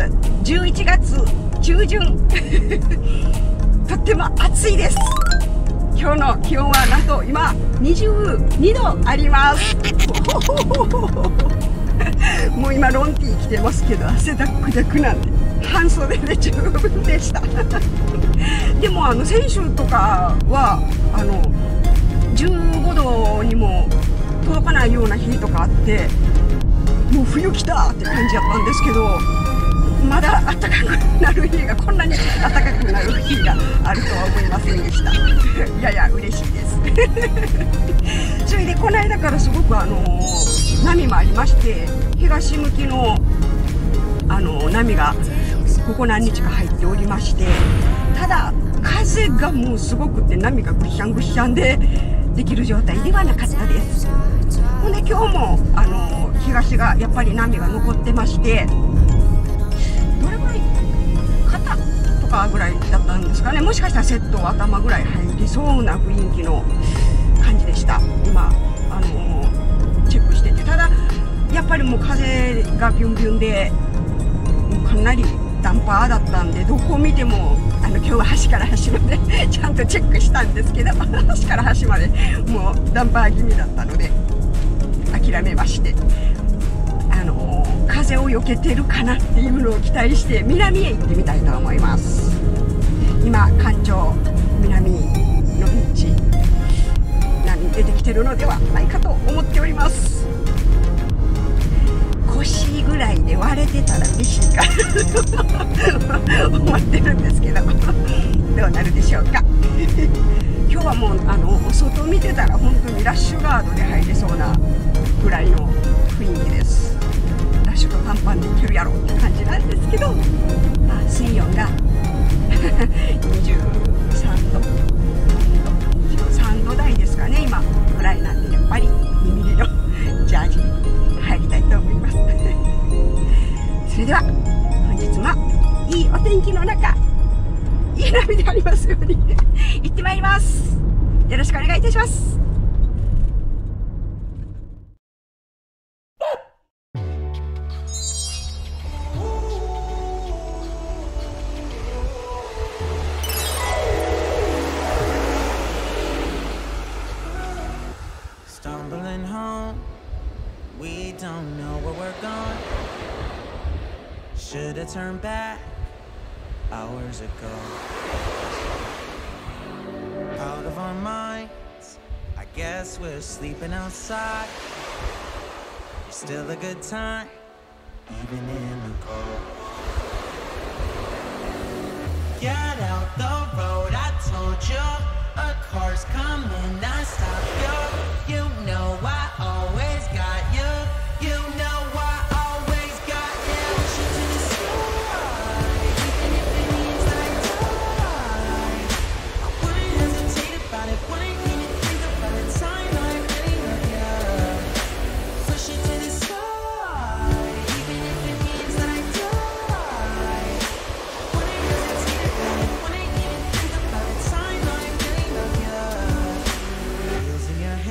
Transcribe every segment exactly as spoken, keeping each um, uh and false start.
じゅういちがつちゅうじゅんとっても暑いです。今日の気温はなんと今にじゅうにどありますもう今ロンティー着てますけど汗だくだくなんで半袖で十分でしたでもあの先週とかはあのじゅうごどにも届かないような日とかあって、もう冬来たって感じだったんですけど、まだ暖かくなる日がこんなに暖かくなる日があるとは思いませんでしたやや嬉しいですそれでこの間からすごくあの波もありまして、東向きのあの波がここ何日か入っておりまして、ただ風がもうすごくて波がぐっしゃんぐっしゃんでできる状態ではなかったです。ほんで今日もあの東がやっぱり波が残ってまして、どれぐらい肩とかぐらいだったんですかね、もしかしたらセット頭ぐらい入りそうな雰囲気の感じでした。今あのチェックしてて、ただやっぱりもう風がビュンビュンでもうかなりダンパーだったんで、どこ見てもあの今日は端から端までちゃんとチェックしたんですけど端から端までもうダンパー気味だったので諦めまして、あのー、風を避けてるかなっていうのを期待して南へ行ってみたいと思います。今干潮南のビーチ波出てきてるのではないかと思っております。腰ぐらいで割れてたら嬉しいかな思ってるんですけどどうなるでしょうか今日はもうあの外見てたら本当にラッシュガードで入れそうなぐらいの雰囲気です。ラッシュと短パンでいけるやろって感じなんですけど、まあ、水温がにじゅうさんどにじゅうさんど台ですかね今ぐらいなんで、やっぱりにミリのジャージに入りたいと思いますそれでは本日もいいお天気の中いい波でありますように行ってまいります。よろしくお願いいたします。 Stumbling home, we don't know where we're going. Should have turned back hours ago. Out of our minds, I guess we're sleeping outside. It's still a good time, even in the cold. Get out the road, I told you. A car's coming, I stop you. You know I always got you. You know I always got you. Push it to the sky, even if it means I die. I wouldn't hesitate about it, wouldn't even think about the time I really love you. Push it to the sky, even if it means that I die. I wouldn't hesitate about it, wouldn't even think about the time I really love you. Wheels in your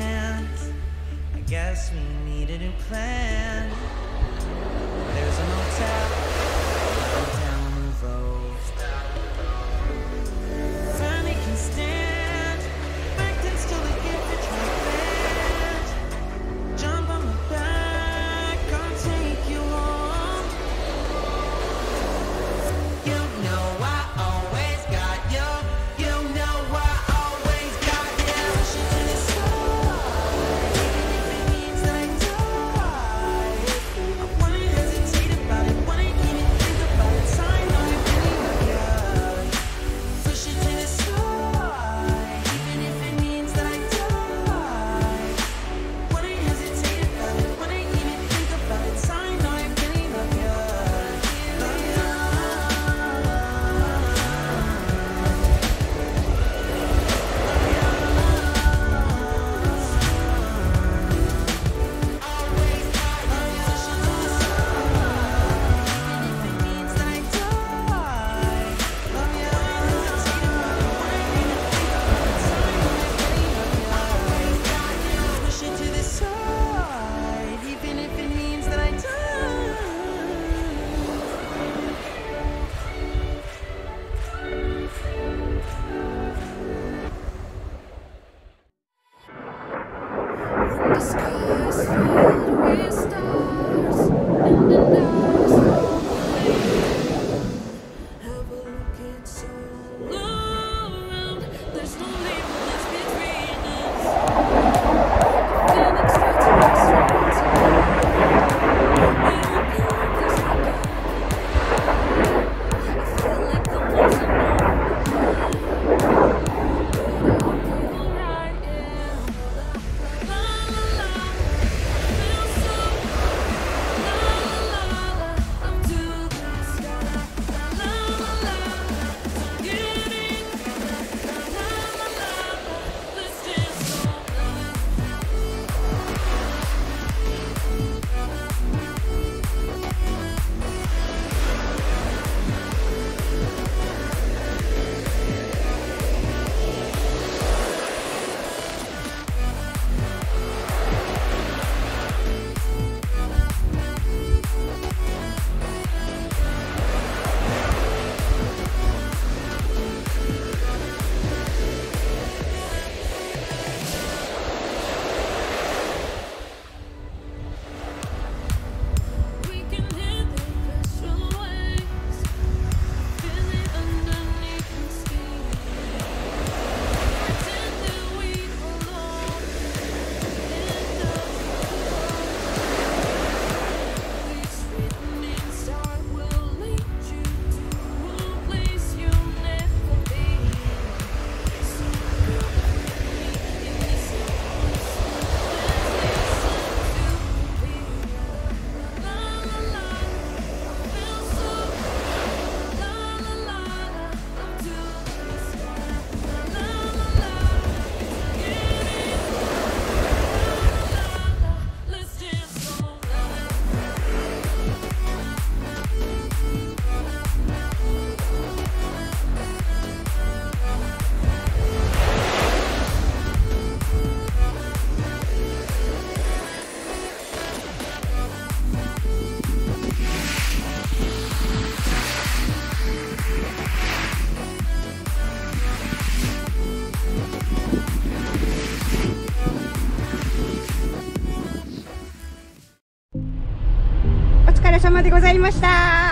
ました。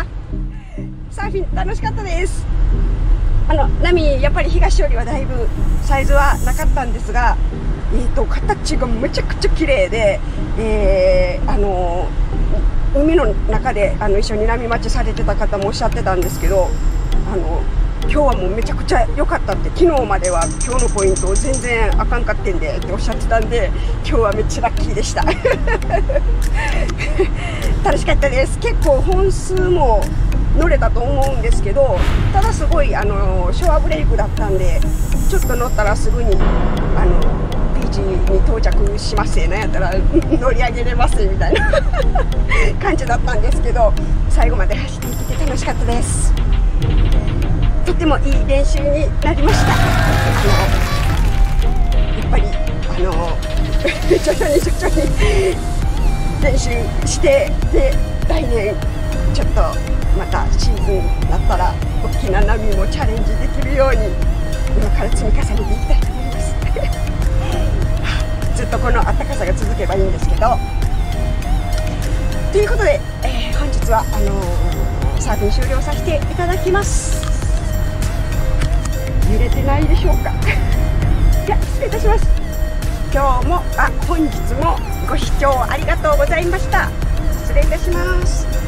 サーフィン楽しかったです。あの波やっぱり東よりはだいぶサイズはなかったんですが、えー、と形がめちゃくちゃ綺麗で、えー、あの海の中であの一緒に波待ちされてた方もおっしゃってたんですけど、あの今日はもうめちゃくちゃ良かったって、昨日までは今日のポイント全然あかんかってんでっておっしゃってたんで、今日はめっちゃラッキーでした。楽しかったです。結構本数も乗れたと思うんですけど、ただすごいあのショアブレイクだったんで、ちょっと乗ったらすぐにあのビーチに到着しますね、なんやったら乗り上げれますみたいな感じだったんですけど、最後まで走っていけて楽しかったです。とてもいい練習になりました。あのやっぱりあの徐々に徐々に練習して、で来年ちょっとまたシーズンになったら大きな波もチャレンジできるように今から積み重ねていきたいと思います。ずっとこの暖かさが続けばいいんですけど。ということで、えー、本日はあのー、サーフィン終了させていただきます。揺れてないでしょうか。じゃあ失礼いたします。今日もあ本日もご視聴ありがとうございました。失礼いたします。